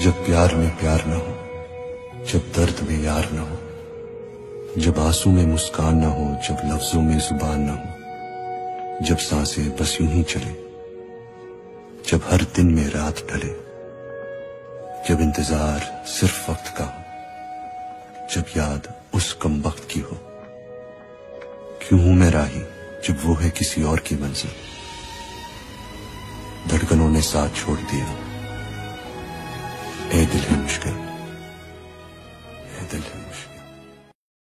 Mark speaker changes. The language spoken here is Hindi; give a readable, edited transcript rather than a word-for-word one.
Speaker 1: जब प्यार में प्यार न हो, जब दर्द में यार न हो, जब आंसू में मुस्कान न हो, जब लफ्जों में जुबान न हो, जब सांसें बस यूं ही चले, जब हर दिन में रात ढले, जब इंतजार सिर्फ वक्त का हो, जब याद उस कम वक्त की हो। क्यों हूं मैं राही जब वो है किसी और की मंजिल, धड़कनों ने साथ छोड़ दिया, ए दिल है मुश्किल।